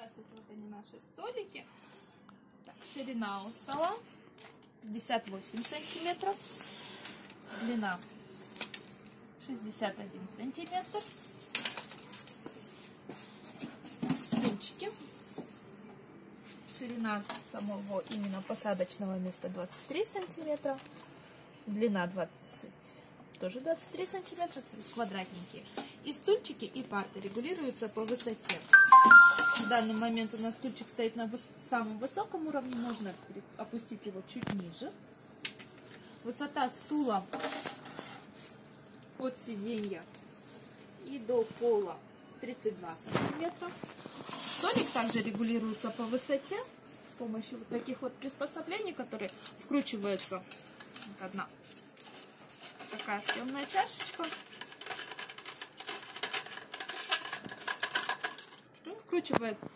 Здравствуйте, вот они наши столики. Так, ширина у стола 58 сантиметров, длина 61 сантиметр. Стульчики. Ширина самого именно посадочного места 23 сантиметра, длина тоже 23 сантиметра, квадратненькие. И стульчики и парты регулируются по высоте. В данный момент у нас стульчик стоит на самом высоком уровне, можно опустить его чуть ниже. Высота стула от сиденья и до пола 32 сантиметра. Столик также регулируется по высоте с помощью вот таких вот приспособлений, которые вкручиваются. Вот одна такая съемная чашечка. Вкручивает